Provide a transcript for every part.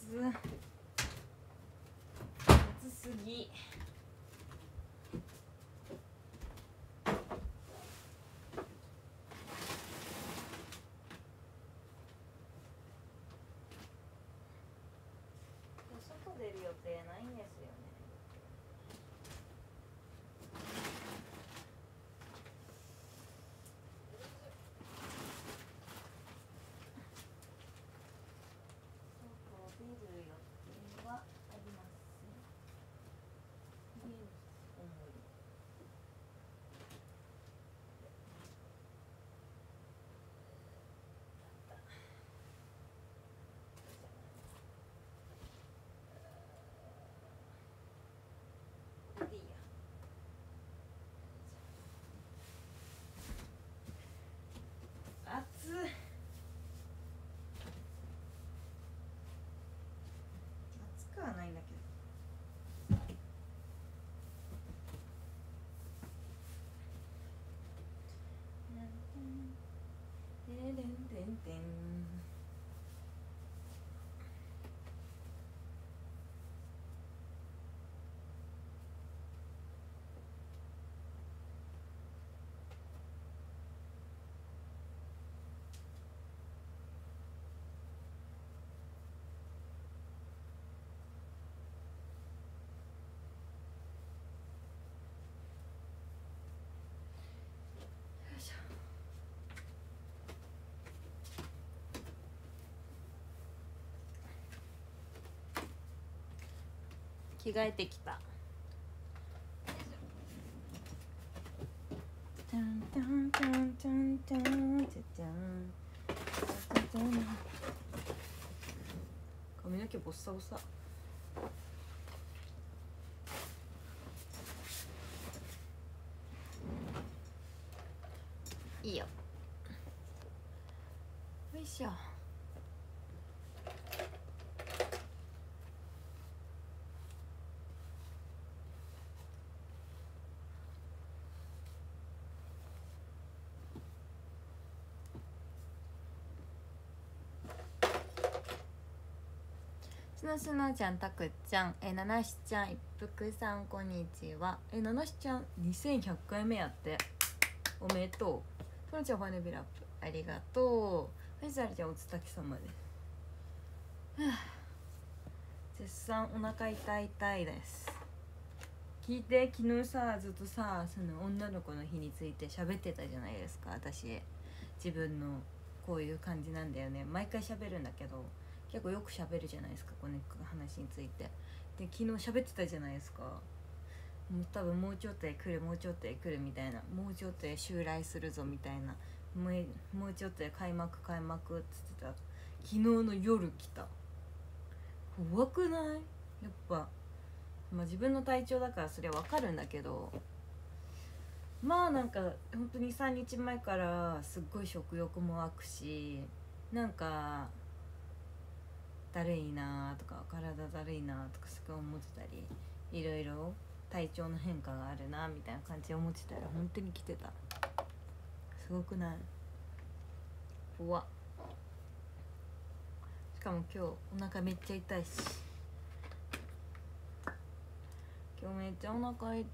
暑すぎ。外出る予定ないんですよね。出る予定はありません。おもり。これでいいや。暑い。暑くはないんだけど。てんてんてんてん。着替えてきた。タンタンタンタンタンタンタン。髪の毛ボッサボサ。いいよ。よいしょ。しのしのちゃん、たくちゃん、ななしちゃん、一服さん、こんにちは。ななしちゃん、2100回目やって。おめでとう。そのちゃん、ファネビラップ、ありがとう。はい、ざるちゃん、おつたきさまです。絶賛お腹痛いです。聞いて、昨日さ、ずっとさ、その女の子の日について喋ってたじゃないですか。私、自分のこういう感じなんだよね。毎回喋るんだけど、結構よく喋るじゃないですか、この話について。で、昨日喋ってたじゃないですか。もう多分もうちょっとで来る、もうちょっとで来るみたいな、もうちょっとで襲来するぞみたいな、もうちょっとで開幕って言ってた。昨日の夜来た。怖くない？やっぱまあ自分の体調だからそれは分かるんだけど、まあなんか本当に3日前からすっごい食欲も湧くし、なんかだるいなとか体だるいなとかすごい思ってたり、いろいろ体調の変化があるなみたいな感じで思ってたら本当に来てた。すごくない？怖っ。しかも今日お腹めっちゃ痛いし、今日めっちゃお腹痛い。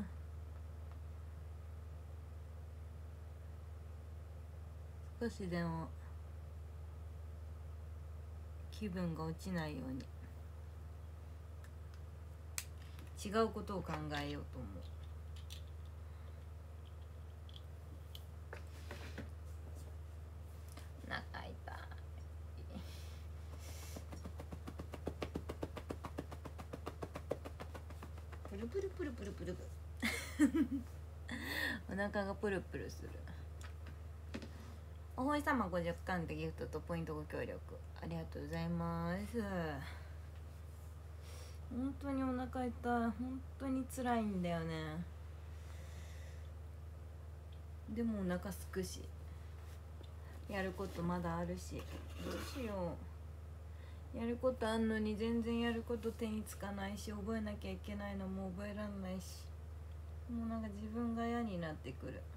少しでも気分が落ちないように違うことを考えようと思う。お腹痛い。プルプルプルプルプルプルお腹がプルプルする。おほいさま50巻でギフトとポイントご協力ありがとうございます。本当にお腹痛い。本当に辛いんだよね。でもお腹すくし、やることまだあるし、どうしよう。やることあんのに全然やること手につかないし、覚えなきゃいけないのも覚えらんないし、もうなんか自分が嫌になってくる。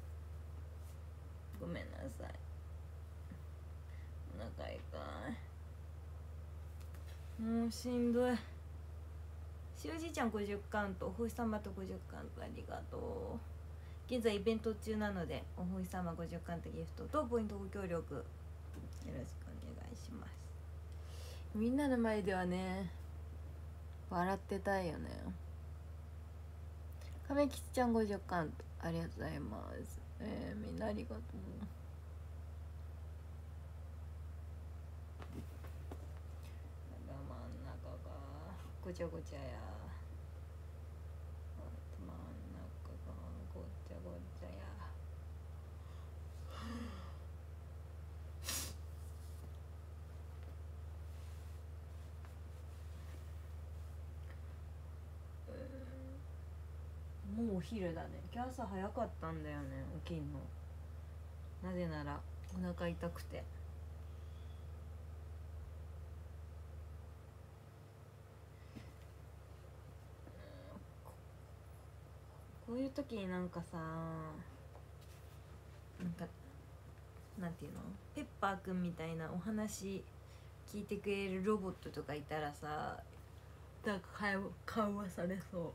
ごめんなさい。お腹痛い。 もうしんどい。しおじいちゃん50カウント、お星様と50カウントありがとう。現在イベント中なのでお星様50カウントギフトとポイントご協力よろしくお願いします。みんなの前ではね笑ってたいよね。亀吉ちゃん50カウントありがとうございます。みんなありがとう。真ん中がごちゃごちゃや。真ん中がごちゃごちゃや。もうお昼だね。今日朝早かったんだよね、起きんの。なぜならお腹痛くて。こういう時になんかさ、なんかなんていうの、ペッパーくんみたいなお話聞いてくれるロボットとかいたらさ、なんか会話されそう。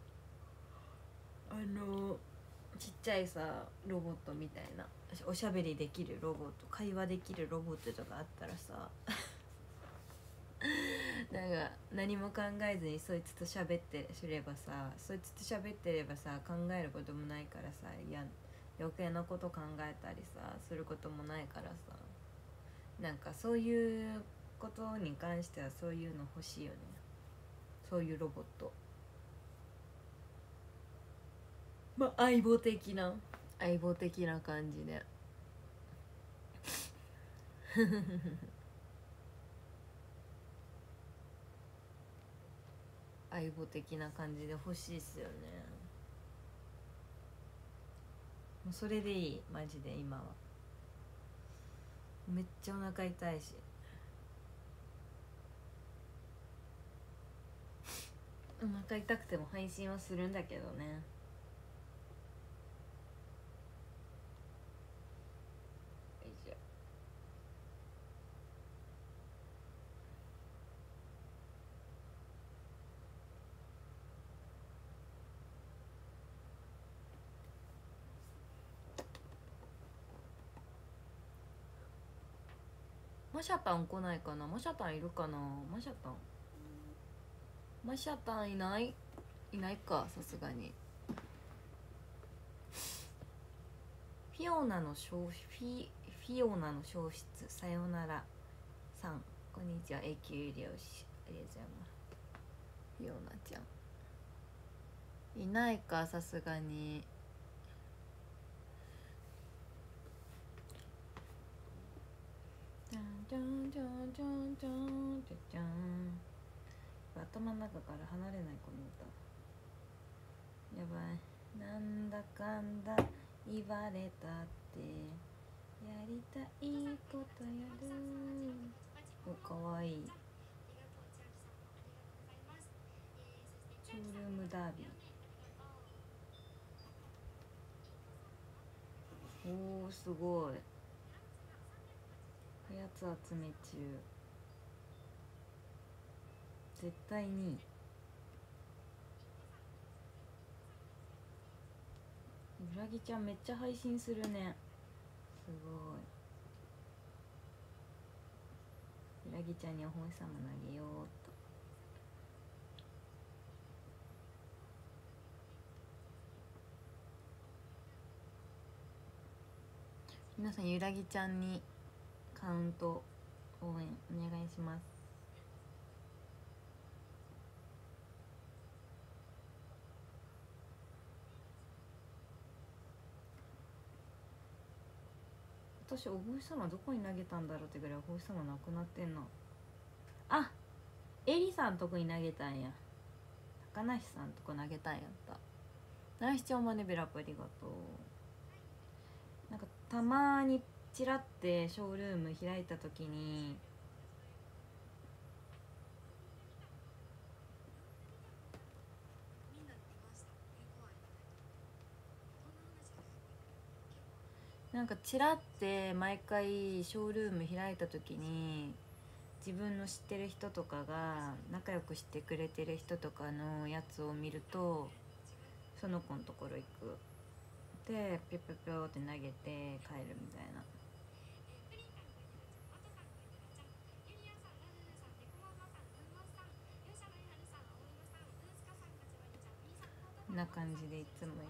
ちっちゃいさロボットみたいな、おしゃべりできるロボット、会話できるロボットとかあったらさなんか何も考えずにそいつと喋ってすればさ、そいつと喋ってればさ、考えることもないからさ、余計なこと考えたりさすることもないからさ、なんかそういうことに関してはそういうの欲しいよね。そういうロボット、まあ相棒的な感じで相棒的な感じで欲しいっすよね。もうそれでいい、マジで今は。めっちゃお腹痛いし、お腹痛くても配信はするんだけどね。よいしょ。マシャタン来ないかな。マシャタンいるかな。マシャタンいないか、さすがに。フィオナの消失、さよならさん、こんにちは。永久漁師、ありがとうございます。フィオナちゃんいないか、さすがに。じゃんじゃんじゃんじゃんじゃんじゃん。頭の中から離れない、この歌。やばい。なんだかんだ言われたってやりたいことやる。お、かわいい。ショールームダービー。おー、すごい。おやつ集め中。絶対にうらぎちゃんめっちゃ配信するね。すごい。うらぎちゃんにお星様投げようっと。皆さんゆらぎちゃんにカウント応援お願いします。私お星様どこに投げたんだろうってぐらいお星様なくなってんの。あ、エリさんとこに投げたんや。高梨さんとこ投げたんやった。ナイスちゃんマネベラップありがとう。なんかたまにチラってショールーム開いた時になんかチラって毎回ショールーム開いた時に自分の知ってる人とかが仲良くしてくれてる人とかのやつを見るとその子のところ行くでピョピョピョって投げて帰るみたいな。な感じでいつも行く。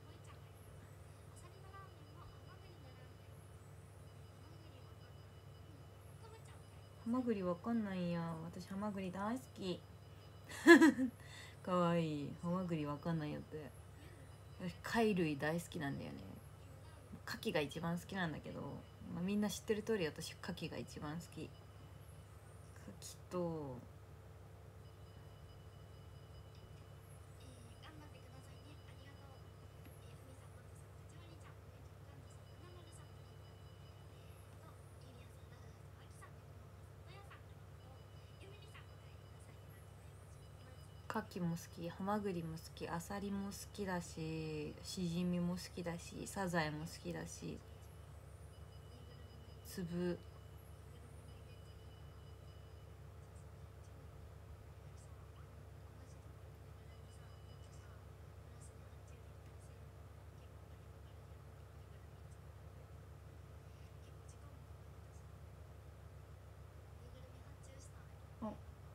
ハマグリわかんないや。私ハマグリ大好きかわいい。ハマグリわかんないよって。私貝類大好きなんだよね。牡蠣が一番好きなんだけど、まあ、みんな知ってる通り私牡蠣が一番好き。牡蠣と牡蠣も好き、ハマグリも好き、アサリも好きだし、シジミも好きだし、サザエも好きだし、粒あ、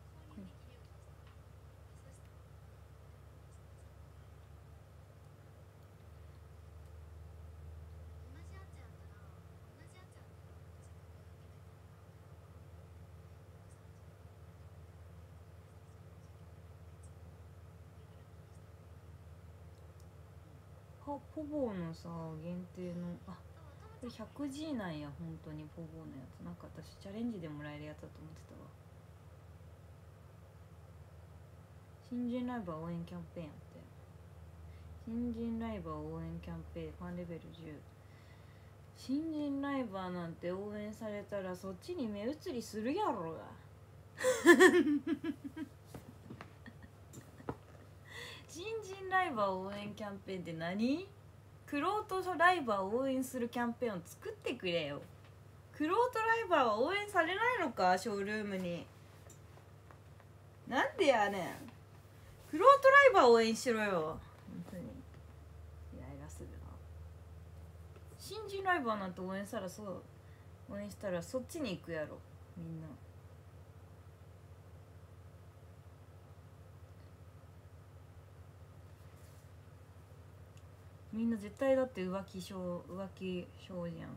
ポボーのさ限定のこれ 100G なんや。本当にポボーのやつなんか私チャレンジでもらえるやつだと思ってたわ。新人ライバー応援キャンペーンやって。新人ライバー応援キャンペーンファンレベル10。新人ライバーなんて応援されたらそっちに目移りするやろが新人ライバー応援キャンペーンって何？クロートライバーを応援するキャンペーンを作ってくれよ。クロートライバーは応援されないのか、ショールームに。なんでやねん。クロートライバー応援しろよ。本当にイライラするな。新人ライバーなんて応援したらそっちに行くやろみんな。みんな絶対だって浮気症じゃん。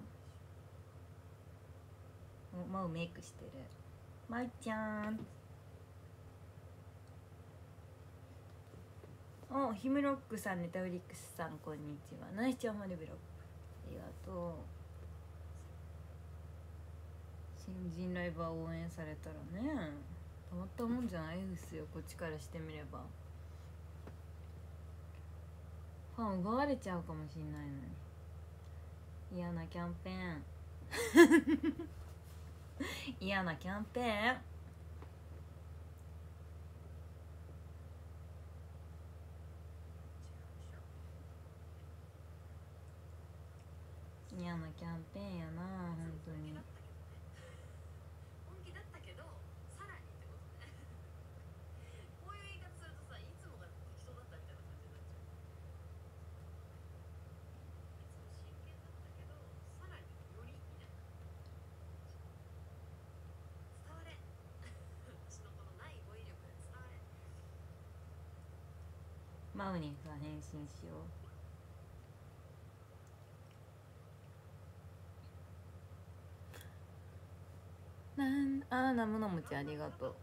マウメイクしてる。まいちゃん。ヒムロックさん、ネタフリックスさん、こんにちは。ナイスチャーマネブロック、ありがとう。新人ライバー応援されたらね、たまったもんじゃないですよ、こっちからしてみれば。ファン奪われちゃうかもしんないのに。嫌なキャンペーン嫌なキャンペーン。嫌なキャンペーンやな、本当に。マウニーさん返信しよう。ナムノムちゃんありがとう。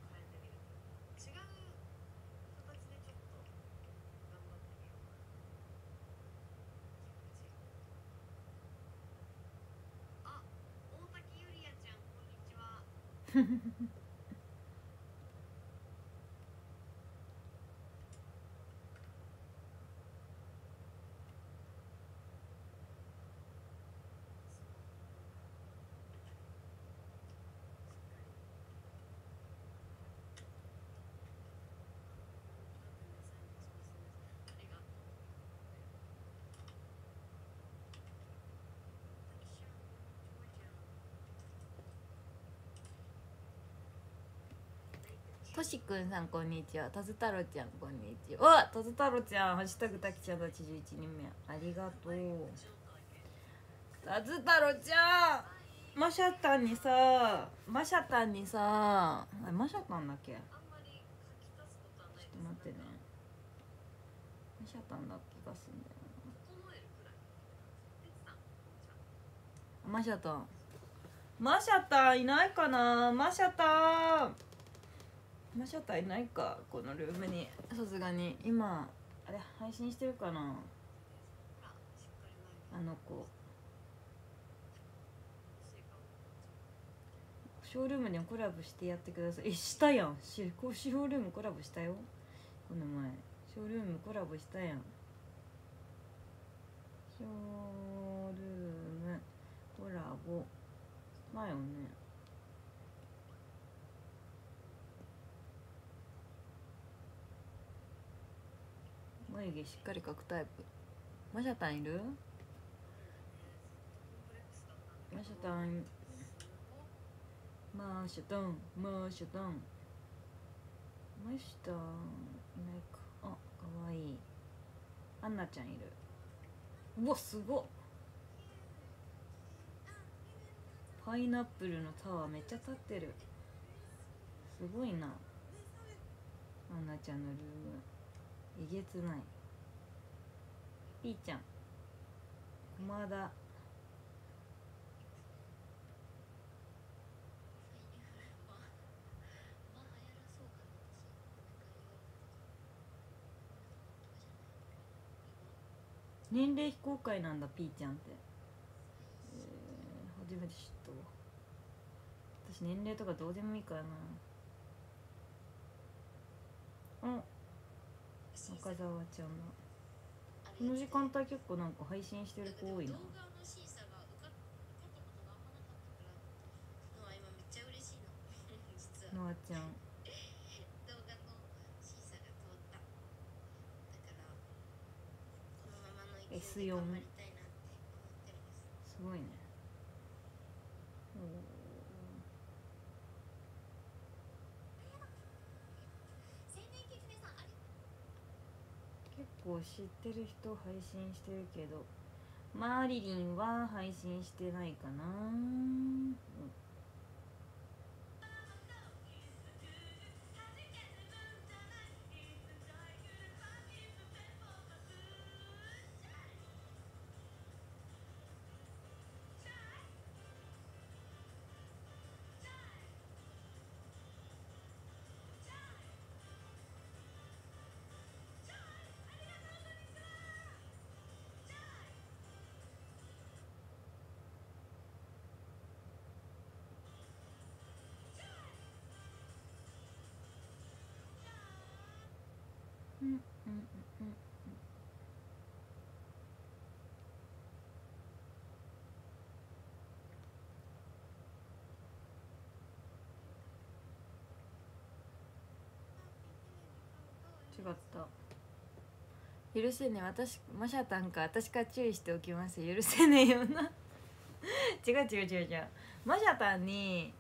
星くんさんこんにちは。たず太郎ちゃんこんにちは。たず太郎ちゃんハッシュタグたきちゃん81人目ありがとう。たず太郎ちゃんマシャタンにさマシャタンだっけ、ちょっと待ってね、マシャタンだ気がするんだよな。マシャタンいないかな。マシャタンいないか、このルームに。さすがに今あれ配信してるかな、あの子。ショールームにコラボしてやってください。したやん。ショールームコラボしたよ、この前。ショールームコラボしたやん。ショールームコラボだよね。眉毛しっかり描くタイプ。マシャタンいる？マシャタンいないか。あ、かわいい。アンナちゃんいる。うわ、すごっ。パイナップルのタワーめっちゃ立ってる。すごいな、アンナちゃんのルームえげつない。ピーちゃん、駒田年齢非公開なんだ、ピーちゃんって。初めて知ったわ。私年齢とかどうでもいいからな。中澤ちゃんのこの時間帯結構なんか配信してる子多いな。ノアちゃんS4 すごいね。結構知ってる人配信してるけど、マーリリンは配信してないかな。違った。許せねえ、私マシャタンか。私から注意しておきます。許せねえよな違うマシャタンに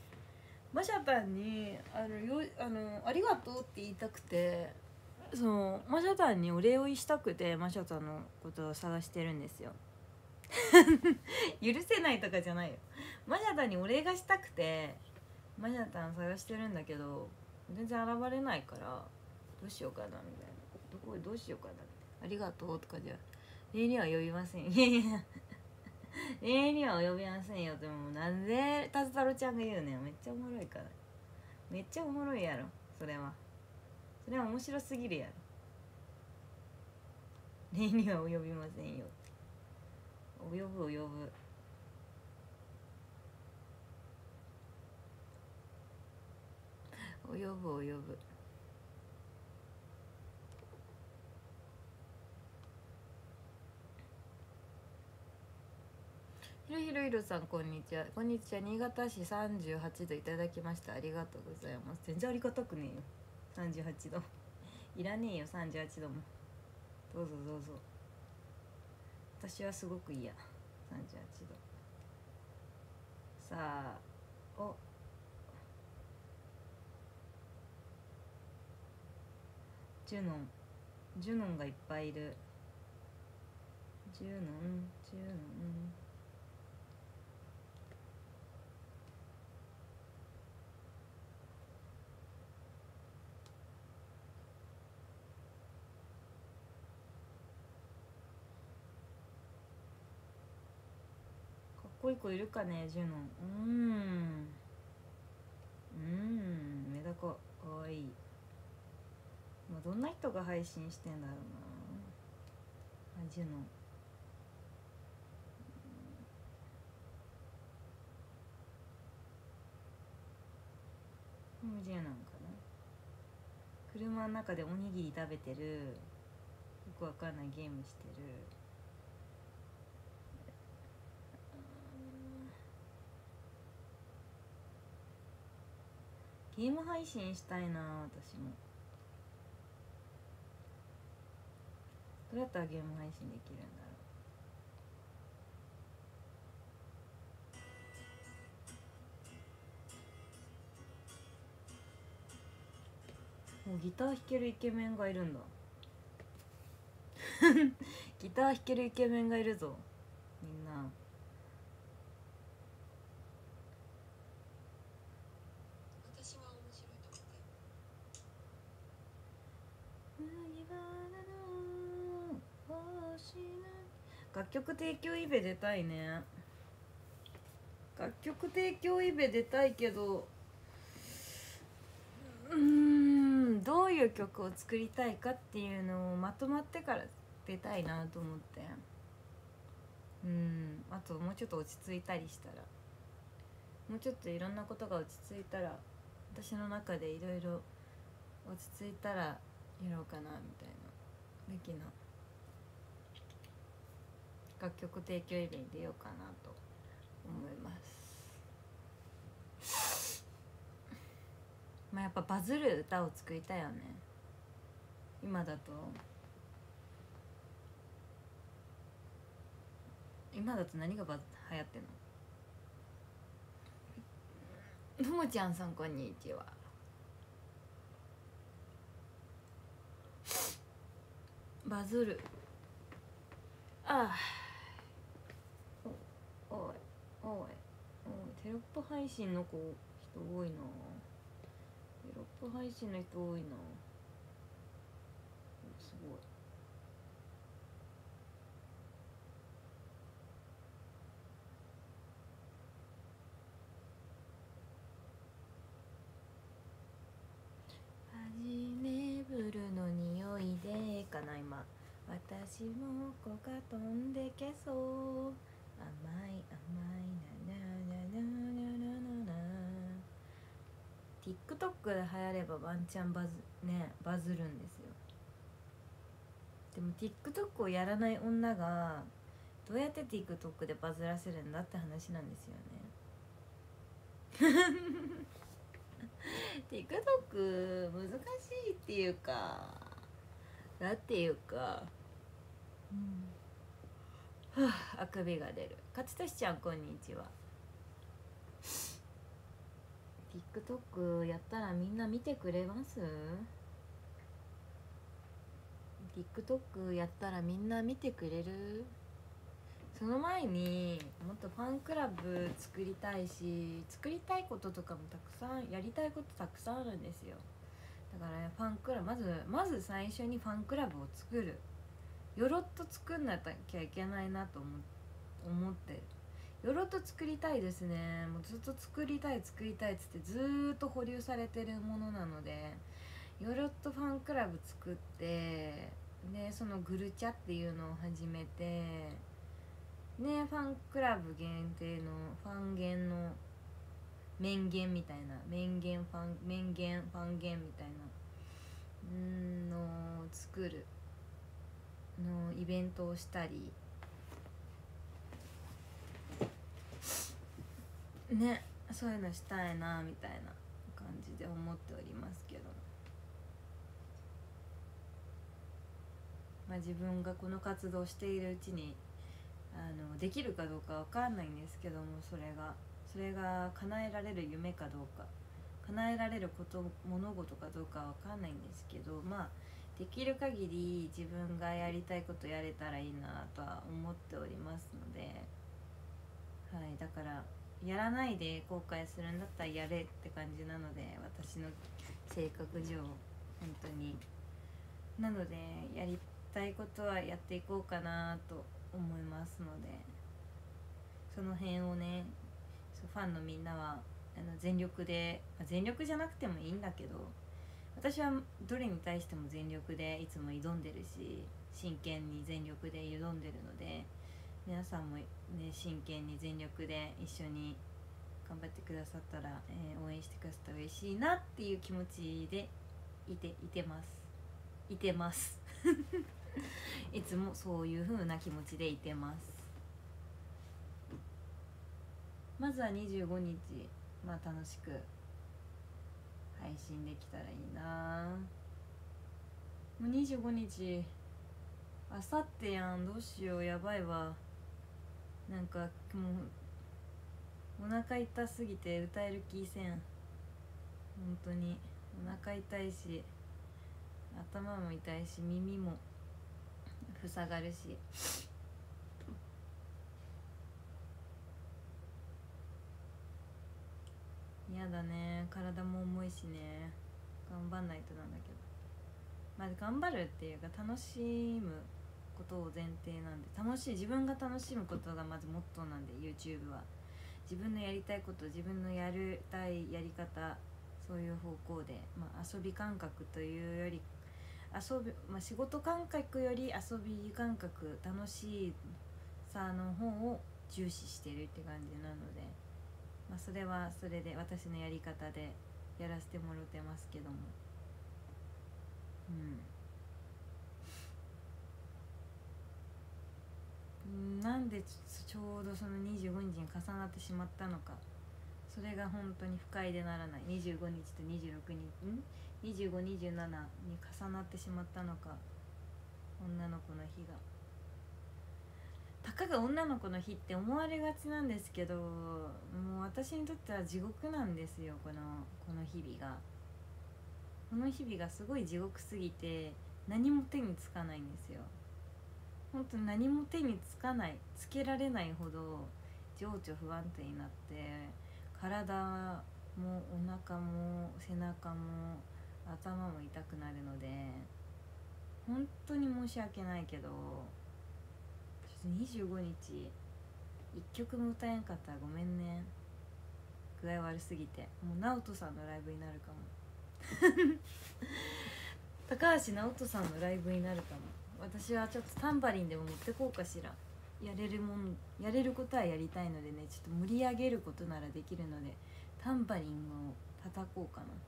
ありがとうって言いたくて、そのマシャタンにお礼をしたくてマシャタンのことを探してるんですよ許せないとかじゃないよ。マシャタンにお礼がしたくてマシャタン探してるんだけど、全然現れないから、どうしようかなみたいな。どうしようかな。ありがとうとかじゃ礼には及びません。いやいや礼には及びませんよ。でもなんでタズタロちゃんが言うねん。めっちゃおもろいから。めっちゃおもろいやろ。それは面白すぎるやろ。礼には及びませんよ。及ぶ及ぶ。及ぶ及ぶ。ひろひろさんこんにちは。こんにちは。新潟市38度いただきました。ありがとうございます。全然ありがたくねえよ。38度いらねえよ。38度もどうぞどうぞ。私はすごく嫌。38度。さあ、 ジュノンジュノンがいっぱいいる。ジュノンジュノンかっこいい子いるかね。ジュノンメダカかわいい。まあ、どんな人が配信してんだろうな。ジュノンジュノンかな。車の中でおにぎり食べてる。よくわかんないゲームしてる。ゲーム配信したいな私も。どうやったらゲーム配信できるんだろう。もうギター弾けるイケメンがいるんだギター弾けるイケメンがいるぞみんな。 私は面白いと思って楽曲提供イベ出たいね。楽曲提供イベ出たいけど、どういう曲を作りたいかっていうのをまとまってから出たいなと思って。あともうちょっと落ち着いたりしたら、もうちょっといろんなことが落ち着いたら、私の中でいろいろ落ち着いたらやろうかなみたいな的な楽曲提供イベに出ようかなと思います。まあやっぱバズる歌を作りたいよね。今だと何が流行ってんの。ともちゃんさんこんにちは。バズる。ああ、おいテロップ配信の人多いな。テロップ配信の人多いな。すごい。初めブルの匂いでかな。今私も子が飛んでけそう。甘いなTikTok で流行ればワンチャンバズるんですよ。でも TikTok をやらない女がどうやって TikTok でバズらせるんだって話なんですよねTikTok 難しいっていうか、あくびが出る。勝利ちゃんこんにちは。 TikTok やったらみんな見てくれます？ TikTok やったらみんな見てくれる？その前にもっとファンクラブ作りたいし、作りたいこととかもたくさん、やりたいことたくさんあるんですよ。だから、ファンクラブまず最初にファンクラブを作る。よろっと作んなきゃいけないなと思ってる。よろっと作りたいですね。もうずっと作りたいっつってずーっと保留されてるものなので、よろっとファンクラブ作って、でそのグルチャっていうのを始めてね、ファンクラブ限定のファンゲンの面言みたいな、ファンゲンみたいなのを作るのイベントをしたりね、そういうのしたいなみたいな感じで思っておりますけど、まあ自分がこの活動しているうちにできるかどうかわかんないんですけども、それが叶えられる夢かどうか、叶えられる物事かどうかわかんないんですけど、まあできる限り自分がやりたいことやれたらいいなとは思っておりますので、はい、だからやらないで後悔するんだったらやれって感じなので、私の性格上本当に。なのでやりたいことはやっていこうかなと思いますので、その辺をね、ファンのみんなは全力で、全力じゃなくてもいいんだけど、私はどれに対しても全力でいつも挑んでるし、真剣に全力で挑んでるので、皆さんもね真剣に全力で一緒に頑張ってくださったら、応援してくださったら嬉しいなっていう気持ちでいてますいつもそういう風な気持ちでいてます。まずは25日、楽しく配信できたらいいな。もう25日あさってやん、どうしよう、やばいわ。なんかもうお腹痛すぎて歌える気せん。本当にお腹痛いし、頭も痛いし、耳も塞がるし。嫌だね、体も重いしね。頑張んないとなんだけど、頑張るっていうか楽しむことを前提なんで、自分が楽しむことがまずモットーなんで、 YouTube は自分のやりたいこと、自分のやりたいやり方、そういう方向で、遊び感覚というより仕事感覚より遊び感覚、楽しさの方を重視してるって感じなので、それはそれで私のやり方でやらせてもらってますけども、なんでちょうどその25日に重なってしまったのか、それが本当に不快でならない。25日と26日25、27に重なってしまったのか。女の子の日がたかが女の子の日って思われがちなんですけど、もう私にとっては地獄なんですよ。この日々がすごい地獄すぎて、何も手につかないんですよ。本当に何も手につかない、つけられないほど情緒不安定になって、体もお腹も背中も頭も痛くなるので、本当に申し訳ないけど、ちょっと25日1曲も歌えんかったらごめんね。具合悪すぎて。もう直人さんのライブになるかも高橋直人さんのライブになるかも。私はちょっとタンバリンでも持ってこうかしら。やれることはやりたいのでね、ちょっと盛り上げることならできるので、タンバリンを叩こうかな。本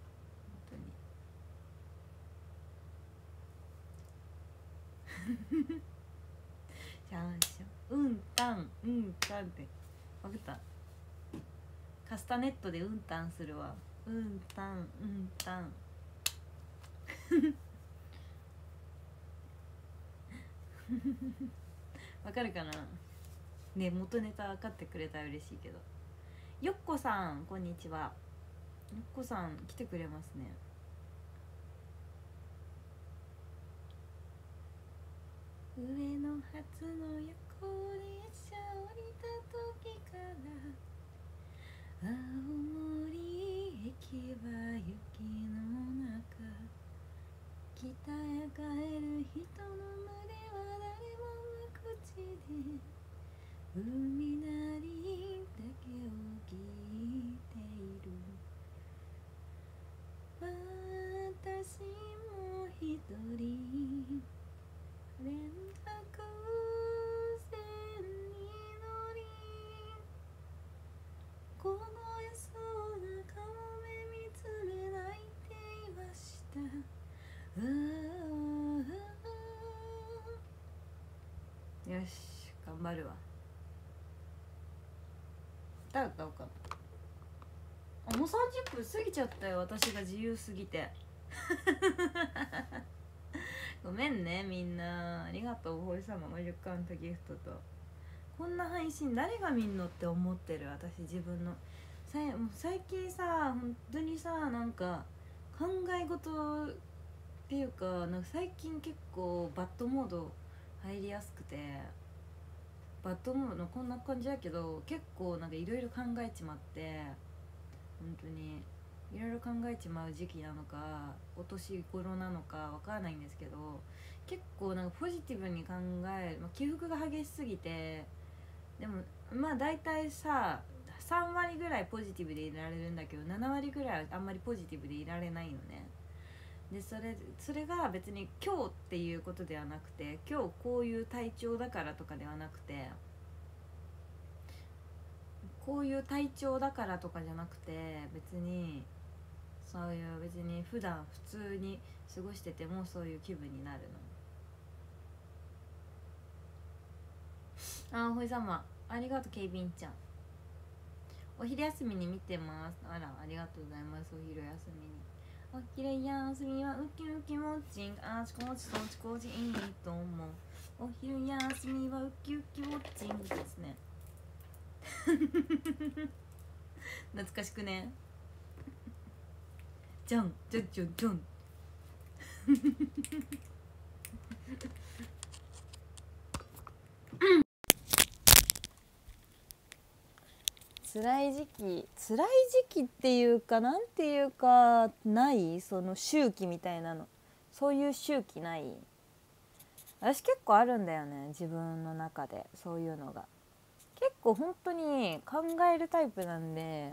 当にシャンシャンうんたんって分かった。カスタネットでうんたんするわ。うんたんわかるかなね。元ネタ分かってくれたら嬉しいけど。よっこさんこんにちは。よっこさん来てくれますね。上の初の夜行列車降りた時から青森駅は雪の中、北へ帰る人の群れは誰も無口で、海なりだけを聞いている。私も一人連絡船に乗り、凍えそうな顔目見つめ泣いていました。よし頑張るわ。歌おうかな。もう30分過ぎちゃったよ。私が自由すぎてごめんねみんな。ありがとう。ホイ様50カウントギフトと。こんな配信誰が見んのって思ってる。私自分の最近さ、本当にさ、なんか考え事ていうかなんか最近結構バッドモード入りやすくて、バッドモードのこんな感じだけど結構なんかいろいろ考えちまって、本当にいろいろ考えちまう時期なのかお年頃なのかわからないんですけど、結構なんかポジティブに考える、起伏が激しすぎて、でもまあ大体さ3割ぐらいポジティブでいられるんだけど7割ぐらいはあんまりポジティブでいられないのね。でそれが別に今日っていうことではなくて、今日こういう体調だからとかではなくて、こういう体調だからとかじゃなくて、別にそういう別に普段普通に過ごしててもそういう気分になるの。ほいさまありがとう、ケイビンちゃん。お昼休みに見てます。ありがとうございます。お昼休みに。お昼休みはウキウキモッチン、あちこちそちこちいいと思う。お昼休みはウキウキウォッチングですね。懐かしくね。じゃんじゃんじゃんじゃん。辛い時期っていうかなんていうかない、その周期みたいなの、そういう周期ない？私結構あるんだよね、自分の中で。そういうのが結構本当に考えるタイプなんで、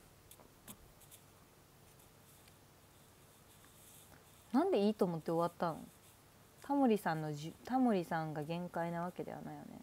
なんでいいと思って終わったの？タモリさんが限界なわけではないよね。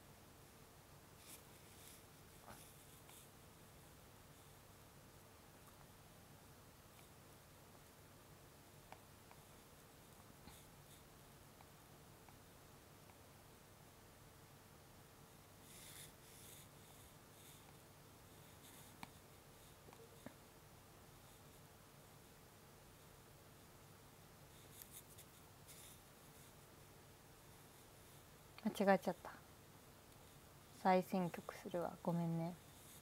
間違えちゃった。再選曲するわ、ごめんね。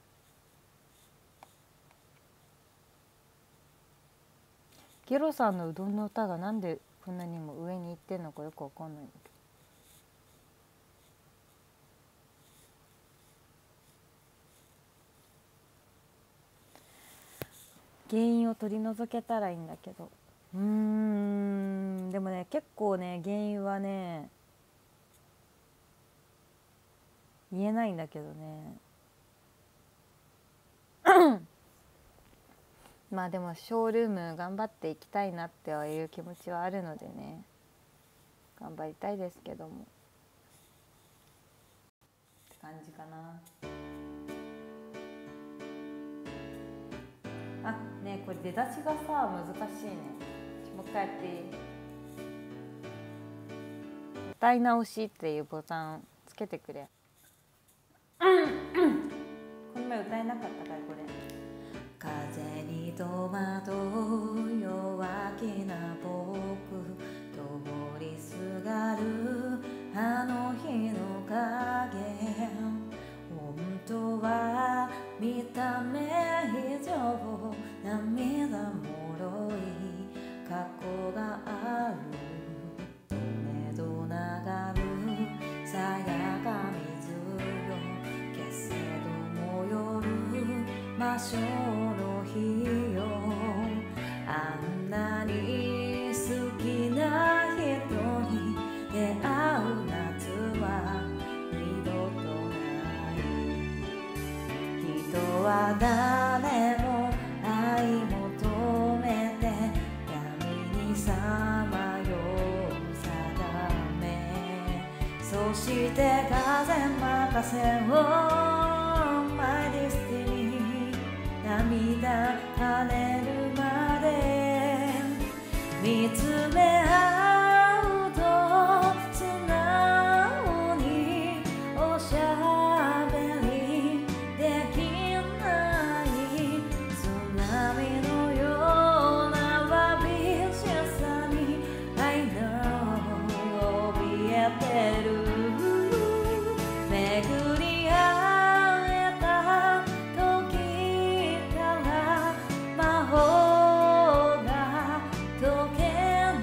ゲロさんのうどんの歌がなんでこんなにも上に行ってんのかよくわかんないんだけど、原因を取り除けたらいいんだけど、でもね結構ね原因はね言えないんだけどね。まあでもショールーム頑張っていきたいなっていう気持ちはあるのでね、頑張りたいですけどもって感じかな。ねえこれ出だしがさ難しいね。もう一回やっていい？歌い直しっていうボタンつけてくれ。この前歌えなかったからこれ。風に戸惑う弱気な僕、通りすがるあの日の影、本当は見た目以上涙もろい過去がある。目と流るさやか水よ、けせども夜魔性の日よ、あんなに好きな人に出会う夏は二度とない。人は誰も愛求めて闇にさまよう定め、そして風任せをMy destiny、涙枯れるまで見つめ合うと素直におしゃべりできない、津波のようなわびしさに I know 怯えてる。巡り合えた時から魔法が解け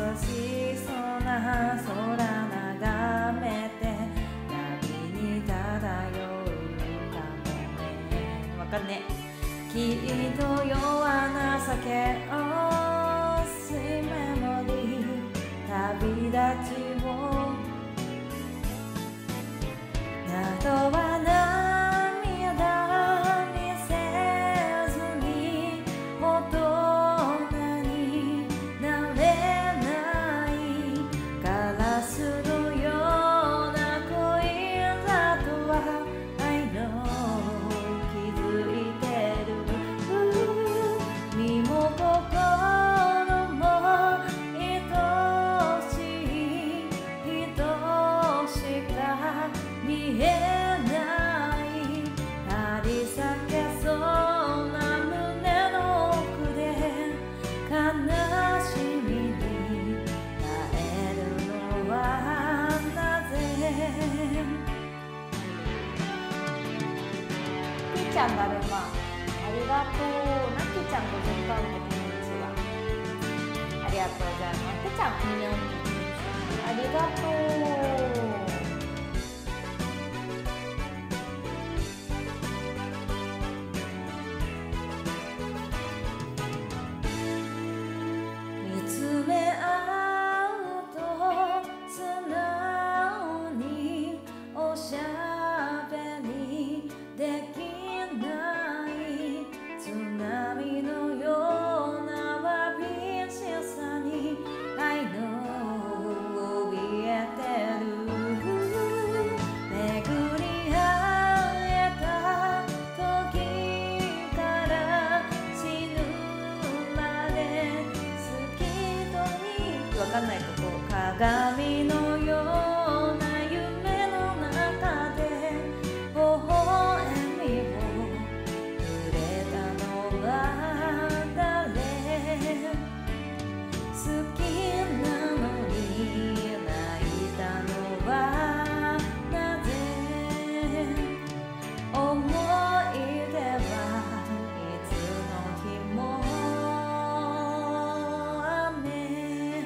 しそうな空眺めて波に漂うかもね。わかんね。きっと弱な酒をスイメモリー旅立ちをあとは涙見せずに大人になれないガラスのような恋だとは I know 気づいてる身も心も愛しい人しか見えない張り裂けそうな胸の奥で悲しみに耐えるのはなぜ。ピーちゃんだるまありがとう。なきちゃん50回目こんにちは。ありがとうございます。ぺちゃんありがとう。見つめ合うと素直におしゃべりできない津波のようなわびしさに愛の怯えてる巡り合えた時から死ぬまで好きとにわかんないとこ鏡のような夢の中で微笑みをくれたのは誰好きなのに泣いたのはなぜ思い出はいつの日も雨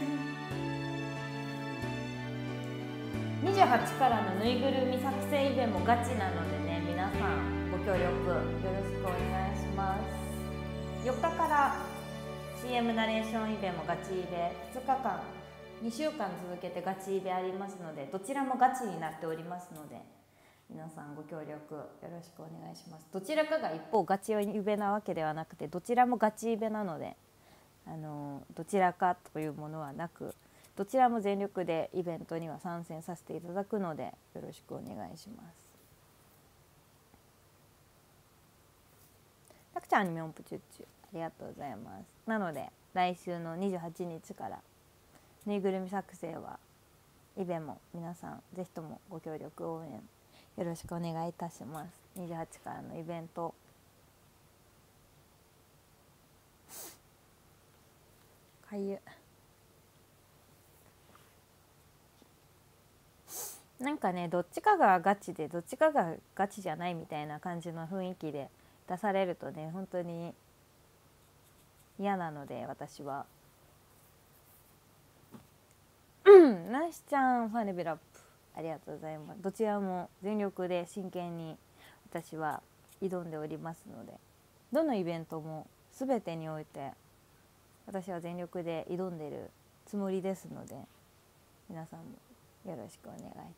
28からのぬいぐるみ作成イベントもガチなのでね、皆さんご協力よろしくお願いします。4日から CM ナレーションイベントもガチイベ2日間2週間続けてガチイベありますので、どちらもガチになっておりますので皆さんご協力よろしくお願いします。どちらかが一方ガチイベなわけではなくて、どちらもガチイベなのでどちらかというものはなく、どちらも全力でイベントには参戦させていただくのでよろしくお願いします。たくちゃんにみょんぷちゅっちゅありがとうございます。なので来週の28日からぬいぐるみ作成はイベも皆さんぜひともご協力応援よろしくお願いいたします。28からのイベントかゆなんかね、どっちかがガチでどっちかがガチじゃないみたいな感じの雰囲気で出されるとね、本当に嫌なので、私はナイスちゃんファネビラップありがとうございます。どちらも全力で真剣に私は挑んでおりますので、どのイベントも全てにおいて私は全力で挑んでいるつもりですので、皆さんもよろしくお願いいたします。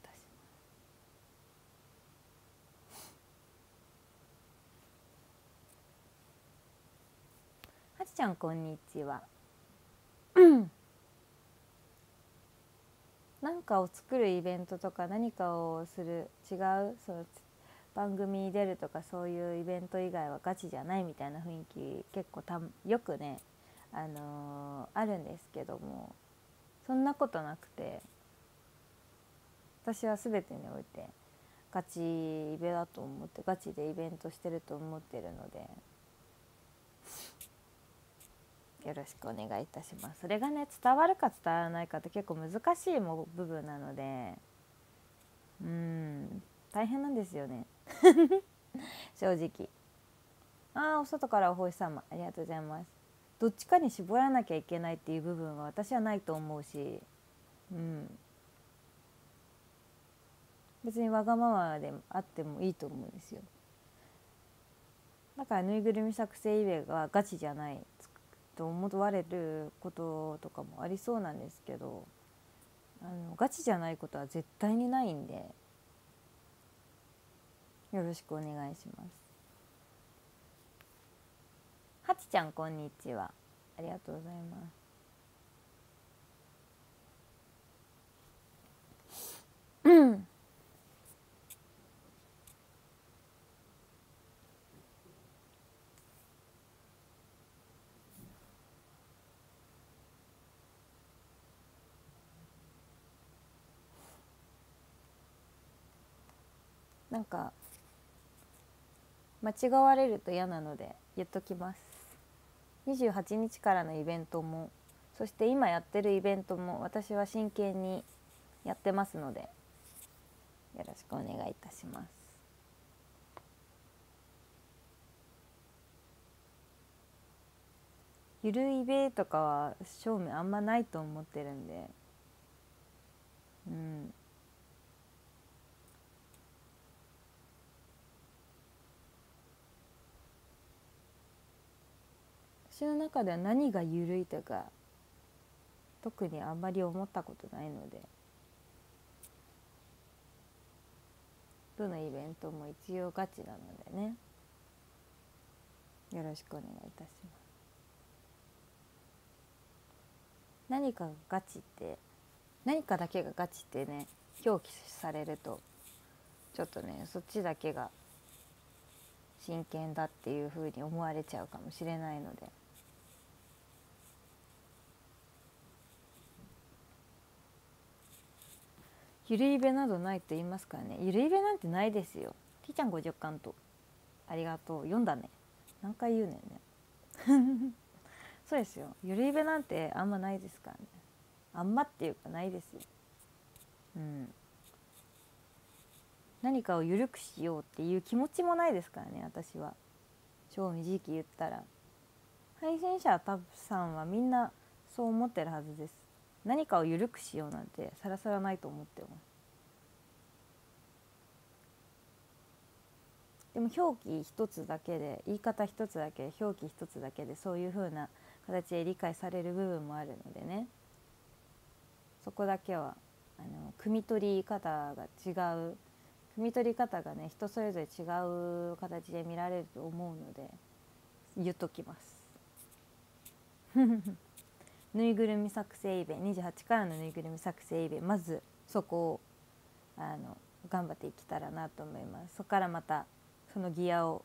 はちちゃんこんにちは。何かを作るイベントとか何かをする違うその番組に出るとかそういうイベント以外はガチじゃないみたいな雰囲気結構よくね、あるんですけども、そんなことなくて、私は全てにおいてガチイベだと思って、ガチでイベントしてると思ってるのでよろしくお願いいたします。それがね、伝わるか伝わらないかって結構難しい部分なので、大変なんですよね正直。お外からお星様ありがとうございます。 どっちかに絞らなきゃいけないっていう部分は私はないと思うし、別にわがままであってもいいと思うんですよ。だからぬいぐるみ作成イベがガチじゃないと思われることとかもありそうなんですけど、ガチじゃないことは絶対にないんで、よろしくお願いします。はちちゃんこんにちは、ありがとうございます。なんか間違われると嫌なので言っときます。28日からのイベントも、そして今やってるイベントも私は真剣にやってますので、よろしくお願いいたします。ゆるイベとかは正味あんまないと思ってるんで、私の中では何がゆるいとか特にあんまり思ったことないので、どのイベントも一応ガチなのでね、よろしくお願いいたします。何かがガチって、何かだけがガチってね表記されるとちょっとね、そっちだけが真剣だっていう風に思われちゃうかもしれないので、ゆるイベなどないと言いますからね。ゆるイベなんてないですよ。T ちゃん50巻とありがとう、読んだね。何回言うねんねそうですよ、ゆるイベなんてあんまないですからね。あんまっていうかないですよ。何かを緩くしようっていう気持ちもないですからね、私は。正直言ったら配信者さんはみんなそう思ってるはずです。何かを緩くしようなんてさらさらないと思ってます。でも表記一つだけで、言い方一つだけ、表記一つだけでそういう風な形で理解される部分もあるのでね、そこだけは汲み取り方が違う、汲み取り方がね人それぞれ違う形で見られると思うので言っときますぬいぐるみ作成イベ28からのぬいぐるみ作成イベ、まずそこを頑張っていけたらなと思います。そこからまたそのギアを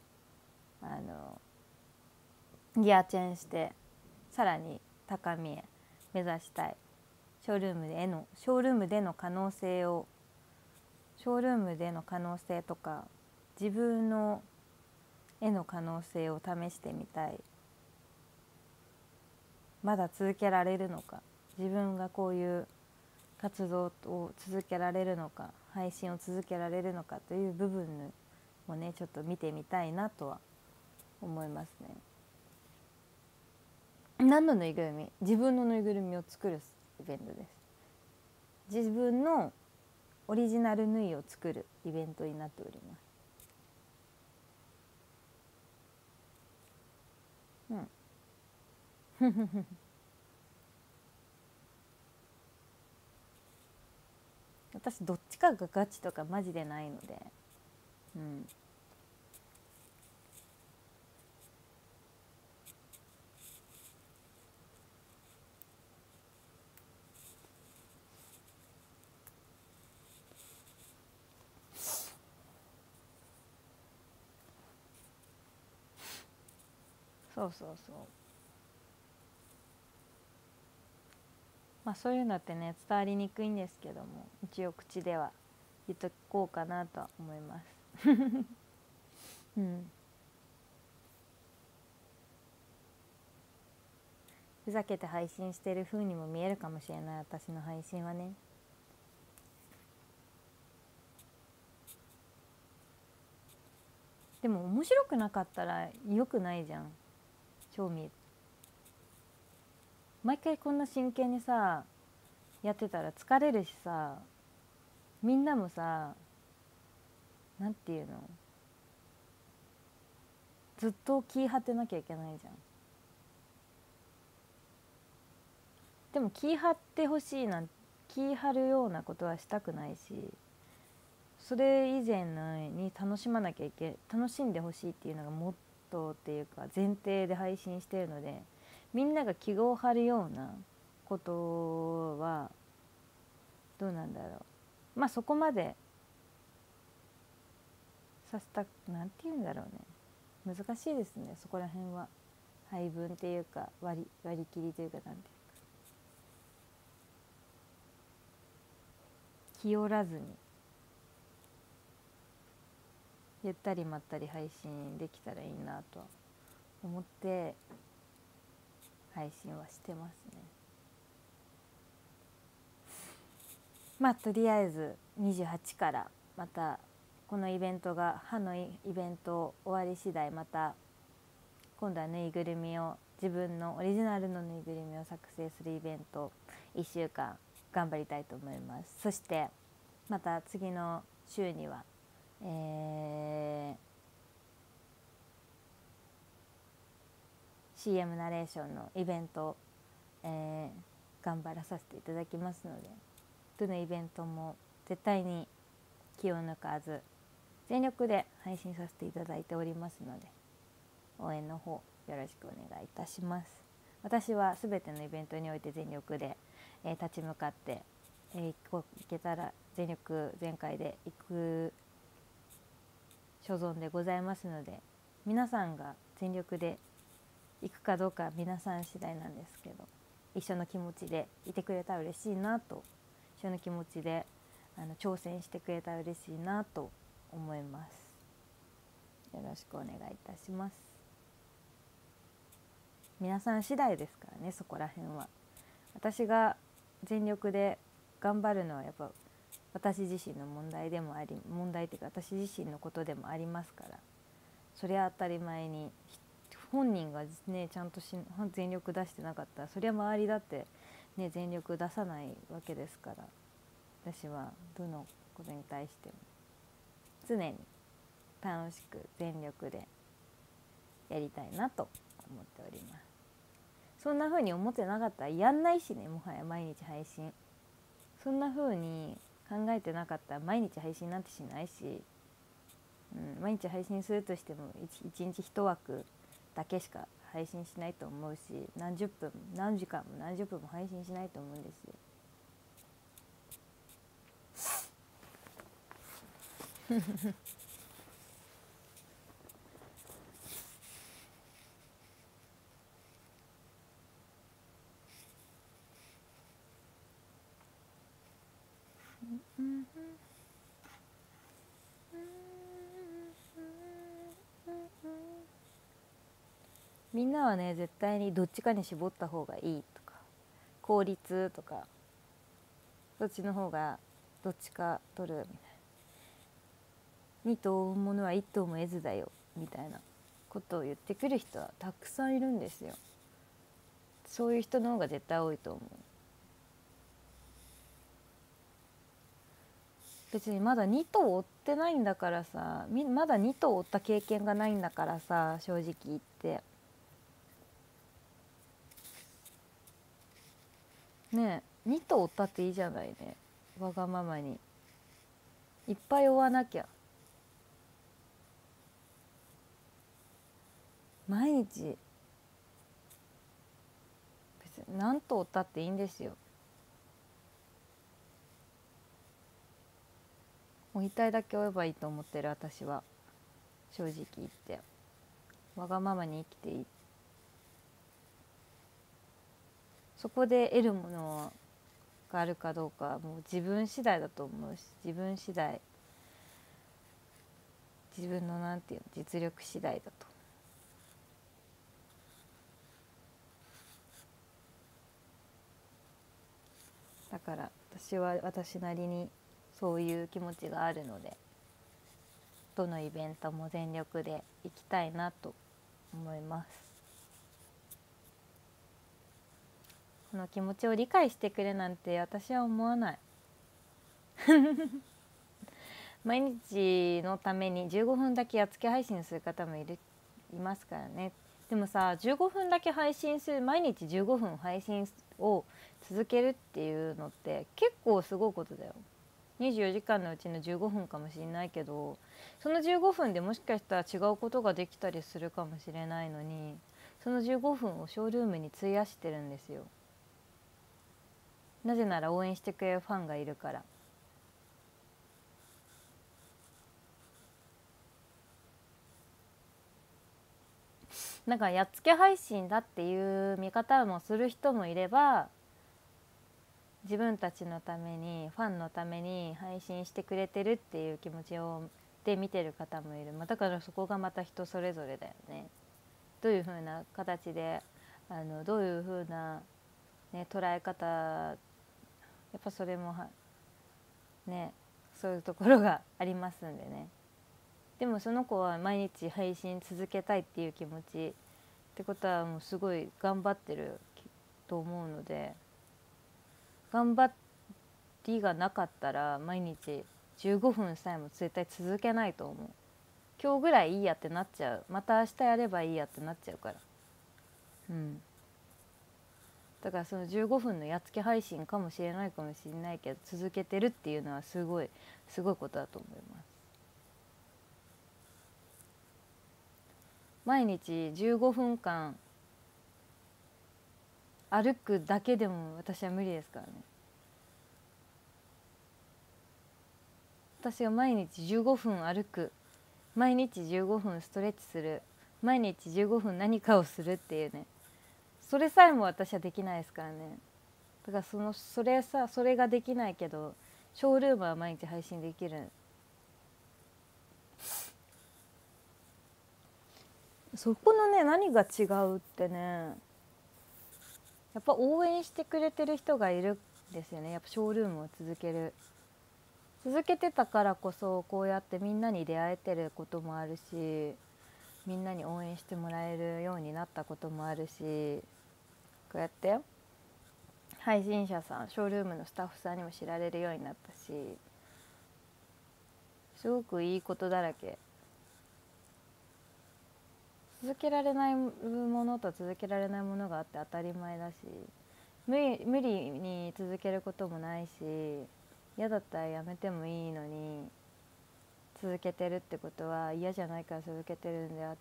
ギアチェンしてさらに高みへ目指したい。ショールームでの可能性を、ショールームでの可能性とか自分の絵の可能性を試してみたい。まだ続けられるのか、自分がこういう活動を続けられるのか、配信を続けられるのかという部分をねちょっと見てみたいなとは思いますね。何のぬいぐるみ？自分のぬいぐるみを作るイベントです。自分のオリジナル縫いを作るイベントになっております。私どっちかがガチとかマジでないので、そうそうそう。まあそういうのってね伝わりにくいんですけども、一応口では言っとこうかなとは思いますふざけて配信してる風にも見えるかもしれない、私の配信はね。でも面白くなかったら良くないじゃん、正味。 毎回こんな真剣にさやってたら疲れるしさ、みんなもさ、なんていうの、ずっと気張ってなきゃいけないじゃん。でも気張ってほしいなん気張るようなことはしたくないし、それ以前のに楽しまなきゃいけ楽しんでほしいっていうのがモットーっていうか前提で配信しているので、みんなが気を張るようなことはどうなんだろう、まあそこまでさせた、なんて言うんだろうね、難しいですね、そこら辺は。配分っていうか割り切りというか、なんていうか、気負らずにゆったりまったり配信できたらいいなとは思って配信はしてますね。まあとりあえず28からまたこのイベントが歯のイベント終わり次第、また今度はぬいぐるみを、自分のオリジナルのぬいぐるみを作成するイベント1週間頑張りたいと思います。そしてまた次の週には、CM ナレーションのイベント、頑張らさせていただきますので、どのイベントも絶対に気を抜かず全力で配信させていただいておりますので、応援の方よろしくお願いいたします。私は全てのイベントにおいて全力で、立ち向かって、いけたら全力全開でいく所存でございますので、皆さんが全力で行くかどうかは皆さん次第なんですけど、一緒の気持ちでいてくれたら嬉しいなと、一緒の気持ちで挑戦してくれたら嬉しいなと思います。よろしくお願いいたします。皆さん次第ですからね、そこら辺は。私が全力で頑張るのはやっぱ私自身の問題でもあり、問題っていうか私自身のことでもありますから、それは当たり前に本人がねちゃんと全力出してなかったら、そりゃ周りだってね全力出さないわけですから、私はどのことに対しても常に楽しく全力でやりたいなと思っております。そんな風に思ってなかったらやんないしね、もはや毎日配信。そんな風に考えてなかったら毎日配信なんてしないし、毎日配信するとしても1日1枠だけしか配信しないと思うし、何十分何時間も何十分も配信しないと思うんですよ。みんなはね絶対にどっちかに絞った方がいいとか、効率とか、どっちの方がどっちか取るみたいな、2頭追うものは1頭も得ずだよみたいなことを言ってくる人はたくさんいるんですよ。そういう人の方が絶対多いと思う。別にまだ2頭追ってないんだからさ、まだ2頭追った経験がないんだからさ、正直言ってねえ、2頭追ったっていいじゃないね、わがままにいっぱい追わなきゃ。毎日別に何頭追ったっていいんですよ。追いたいだけ追えばいいと思ってる私は。正直言ってわがままに生きていい。そこで得るものがあるかどうかはもう自分次第だと思うし、自分次第、自分のなんていうの、実力次第だと。だから私は私なりにそういう気持ちがあるので、どのイベントも全力で行きたいなと思います。 この気持ちを理解してくれなんて私は思わない。毎日のために15分だけやっつけ配信する方もいますからね。でもさ、15分だけ配信する、毎日15分配信を続けるっていうのって結構すごいことだよ。24時間のうちの15分かもしれないけど、その15分でもしかしたら違うことができたりするかもしれないのに、その15分をショールームに費やしてるんですよ。なぜなら応援してくれるファンがいるから。なんかやっつけ配信だっていう見方もする人もいれば、自分たちのためにファンのために配信してくれてるっていう気持ちで見てる方もいる、だからそこがまた人それぞれだよね。どういう風な形でどういう風な、ね、捉え方、やっぱそれもね、そういうところがありますんでね。でもその子は毎日配信続けたいっていう気持ちってことはもうすごい頑張ってると思うので、頑張りがなかったら毎日15分さえも絶対続けないと思う。今日ぐらいいいやってなっちゃう。また明日やればいいやってなっちゃうから。だからその15分のやっつけ配信かもしれないけど続けてるっていうのはすごいことだと思います。毎日15分間歩くだけでも私は無理ですからね。私が毎日15分歩く、毎日15分ストレッチする、毎日15分何かをするっていうね、それさえも私はできないですからね。だからそれができないけどショールームは毎日配信できる。そこのね、何が違うってね、やっぱ応援してくれてる人がいるんですよね。やっぱショールームを続けてたからこそ、こうやってみんなに出会えてることもあるし、みんなに応援してもらえるようになったこともあるし、こうやって配信者さん、ショールームのスタッフさんにも知られるようになったし、すごくいいことだらけ。続けられないものと続けられないものがあって当たり前だし、無理に続けることもないし、嫌だったらやめてもいいのに続けてるってことは嫌じゃないから続けてるんであって、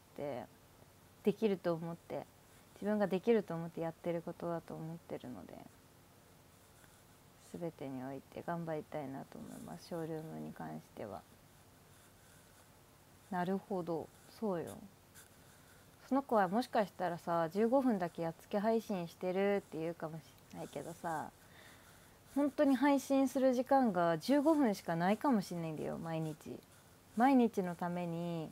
できると思って、自分ができると思ってやってることだと思ってるので、全てにおいて頑張りたいなと思います。ショールームに関しては。なるほど、そうよ。その子はもしかしたらさ、15分だけやっつけ配信してるって言うかもしれないけどさ、本当に配信する時間が15分しかないかもしれないんだよ。毎日のために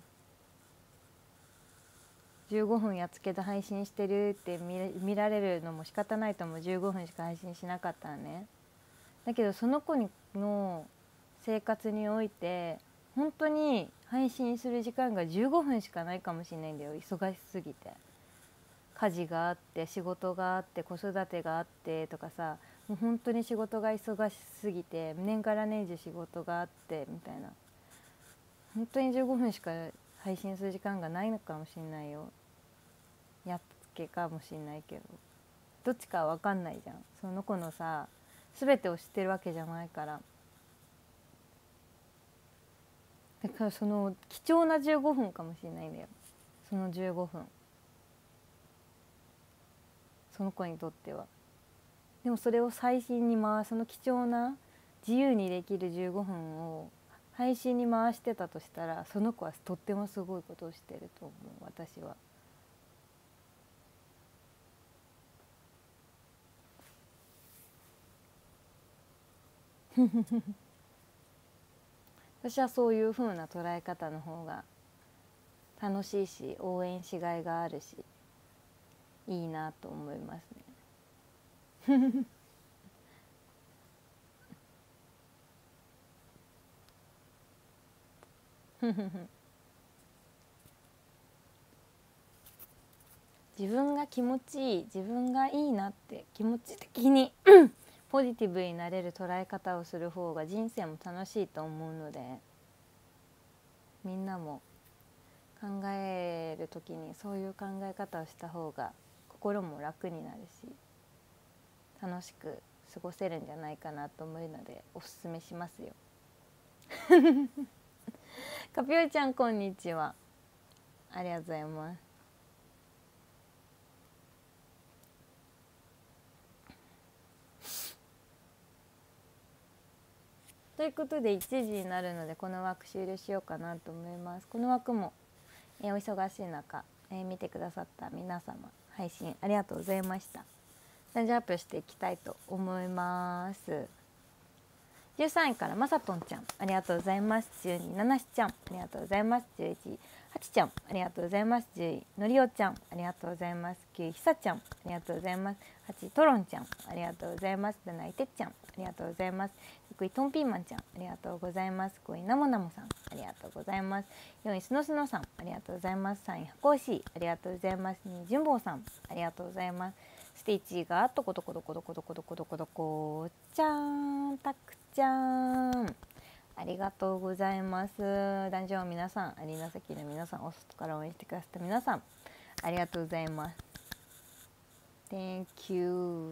15分やっつけで配信してるって見られるのも仕方ないと思う。15分しか配信しなかったらね。だけどその子の生活において本当に配信する時間が15分しかないかもしれないんだよ。忙しすぎて、家事があって仕事があって子育てがあってとかさ、もう本当に仕事が忙しすぎて年がら年中仕事があってみたいな、本当に15分しか配信する時間がないのかもしれないよ。やっつけかもしれないけど、どっちかは分かんないじゃん。その子のさ全てを知ってるわけじゃないから。だからその貴重な15分かもしれないんだよ。その15分、その子にとっては。でもそれを配信にその貴重な自由にできる15分を配信に回してたとしたら、その子はとってもすごいことをしてると思う、私は。私はそういう風な捉え方の方が楽しいし、応援しがいがあるし、いいなと思いますね。 自分が気持ちいい、自分がいいなって気持ち的にポジティブになれる捉え方をする方が人生も楽しいと思うので、みんなも考える時にそういう考え方をした方が心も楽になるし楽しく過ごせるんじゃないかなと思うのでおすすめしますよ。カピオちゃんこんにちは、ありがとうございます。ということで1時になるのでこの枠終了しようかなと思います。この枠も、お忙しい中、見てくださった皆様配信ありがとうございました。ランジアップしていきたいと思います。13位からまさとんちゃんありがとうございます。12、ななしちゃんありがとうございます。11、はちちゃんありがとうございます。10位、のりおちゃんありがとうございます。9位、ひさちゃんありがとうございます。8位、とろんちゃんありがとうございます。7位、てっちゃんありがとうございます。6位、とんピーマンちゃんありがとうございます。5位、なもなもさんありがとうございます。4位、すのすのさんありがとうございます。3位、はこうしありがとうございます。2位、じゅんぼうさんありがとうございます。ステージがとことことことことことことことこちゃん、たくちゃんありがとうございます。ダンジョンの皆さん、アリーナ席の皆さん、お外から応援してくださった皆さんありがとうございます。 Thank you。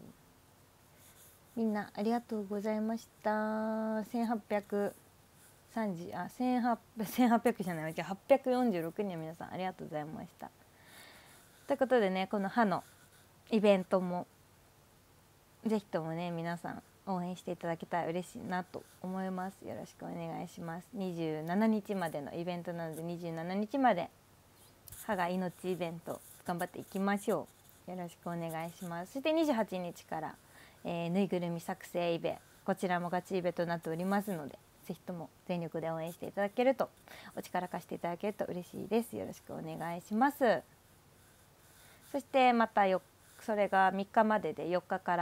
みんなありがとうございました。1830あ1800じゃない846人の皆さんありがとうございました。ということでね、この歯のイベントもぜひともね皆さん応援していただけたら嬉しいなと思います。よろしくお願いします。27日までのイベントなので27日まで歯が命イベント頑張っていきましょう。よろしくお願いします。そして28日から、ぬいぐるみ作成イベ、こちらもガチイベとなっておりますのでぜひとも全力で応援していただけるとお力貸していただけると嬉しいです。よろしくお願いします。そしてまたそれが3日までで4日から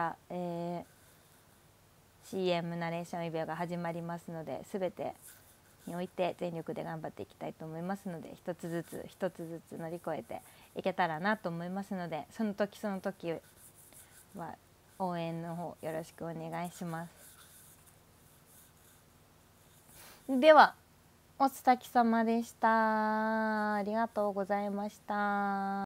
、CM ナレーションイベが始まりますので全てにおいて全力で頑張っていきたいと思いますので一つずつ乗り越えていけたらなと思いますのでその時は応援の方よろしくお願いします。ではおつたき様でした。ありがとうございました。